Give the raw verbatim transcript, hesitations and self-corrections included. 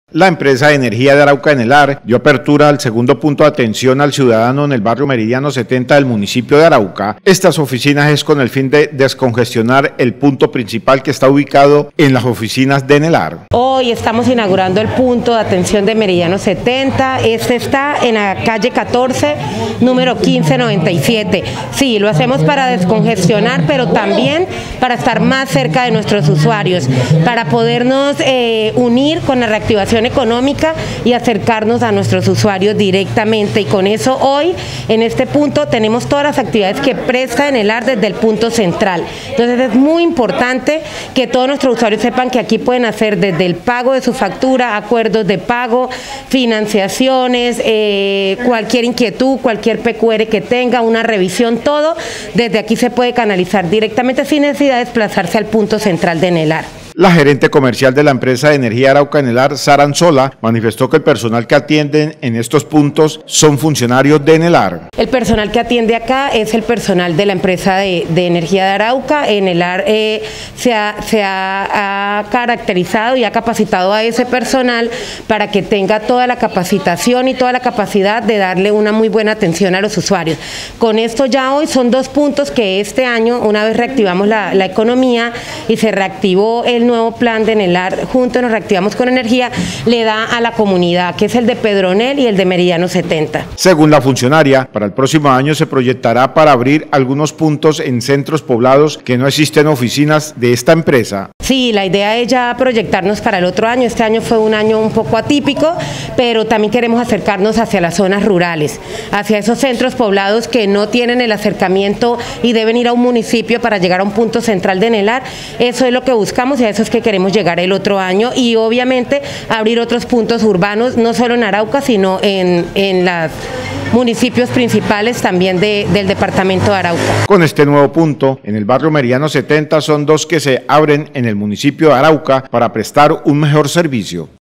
La empresa de energía de Arauca Enelar dio apertura al segundo punto de atención al ciudadano en el barrio Meridiano setenta del municipio de Arauca. Estas oficinas es con el fin de descongestionar el punto principal que está ubicado en las oficinas de Enelar. Hoy estamos inaugurando el punto de atención de Meridiano setenta. Este está en la calle catorce, número quince noventa y siete. Sí, lo hacemos para descongestionar, pero también para estar más cerca de nuestros usuarios, para podernos eh, unir con la reactivación económica y acercarnos a nuestros usuarios directamente, y con eso hoy en este punto tenemos todas las actividades que presta Enelar desde el punto central. Entonces es muy importante que todos nuestros usuarios sepan que aquí pueden hacer desde el pago de su factura, acuerdos de pago, financiaciones, eh, cualquier inquietud, cualquier P Q R que tenga, una revisión, todo desde aquí se puede canalizar directamente sin necesidad de desplazarse al punto central de Enelar. La gerente comercial de la empresa de energía Arauca Enelar, Sara Anzola, manifestó que el personal que atienden en estos puntos son funcionarios de Enelar. El personal que atiende acá es el personal de la empresa de, de energía de Arauca. Enelar eh, se, ha, se ha, ha caracterizado y ha capacitado a ese personal para que tenga toda la capacitación y toda la capacidad de darle una muy buena atención a los usuarios. Con esto ya hoy son dos puntos que este año, una vez reactivamos la, la economía y se reactivó el nuevo plan de Enelar, juntos nos reactivamos con energía, le da a la comunidad, que es el de Pedronel y el de Meridiano setenta. Según la funcionaria, para el próximo año se proyectará para abrir algunos puntos en centros poblados que no existen oficinas de esta empresa. Sí, la idea es ya proyectarnos para el otro año. Este año fue un año un poco atípico, pero también queremos acercarnos hacia las zonas rurales, hacia esos centros poblados que no tienen el acercamiento y deben ir a un municipio para llegar a un punto central de Enelar. Eso es lo que buscamos y a eso es que queremos llegar el otro año, y obviamente abrir otros puntos urbanos, no solo en Arauca, sino en, en los municipios principales también de, del departamento de Arauca. Con este nuevo punto, en el barrio Meridiano setenta son dos que se abren en el municipio de Arauca para prestar un mejor servicio.